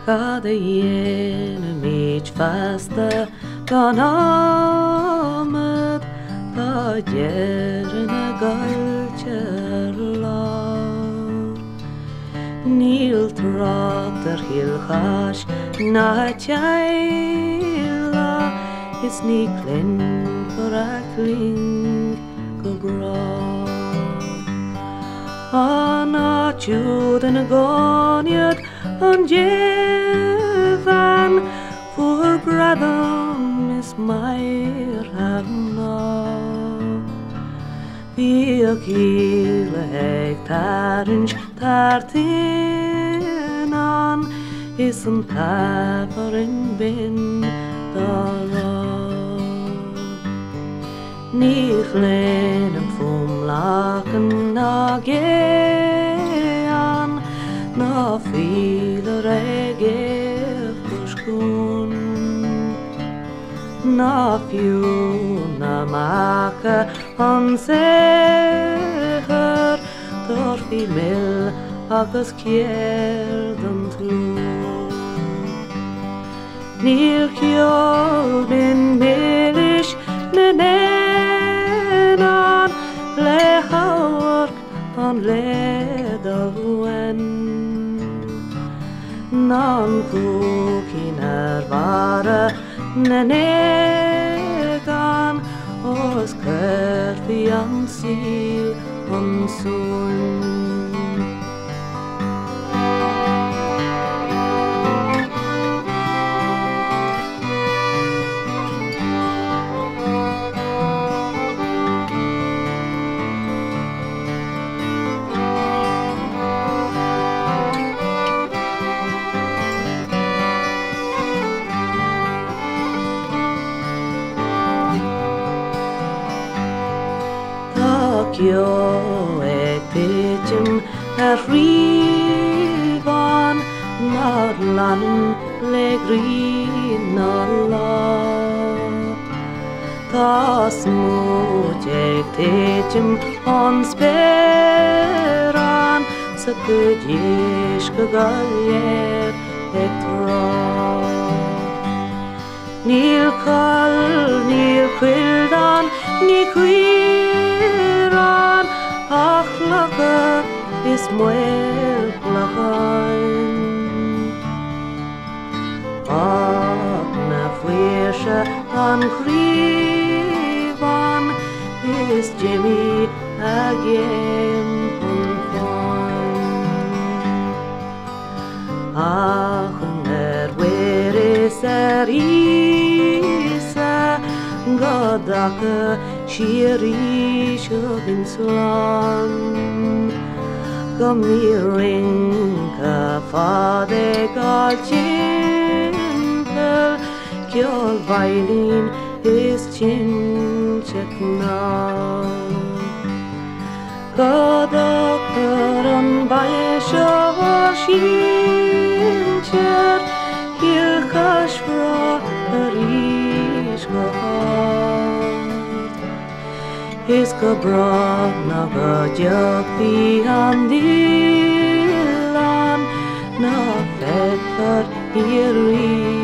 Cada enimig fasta gan amad tá deirean a gailtear lár. Níl trátar hilchas na teila is ní clin for a cling go bra. Anna tjúd yn y goniad an jevan for gradam is mair hafna. Fiach hile eg tarinch tartinan is an tafarin bin dara. Nich len yn ffwm lacan na gean na fil yr egef bwysgwn na fiw na maca an seher dor fi mil agos cierd yn tlw. Nir ciol bin milish na nenan le hawark an le dalwen nan cwcin ar fara na negan os cyrfi an sil an swn. Yo eg pitchim ar rifan nar lan le grin na la. Ta smut eg pitchim on speran sa gydjish gagaljer eg tra. Nil kall, nil quildan, ni quiran ach laga is muel plachain. Ach na fuisha an chrivan is Jimmy again unfain. Ach er weris isa gadaka shiri shogin slan. Gamiring ka fade galchimpel kyol vailin is chin chekna. Gadakaran baisha shincher hilkashvra karishgahar. Is gabra naga jakti andilan na fekar iri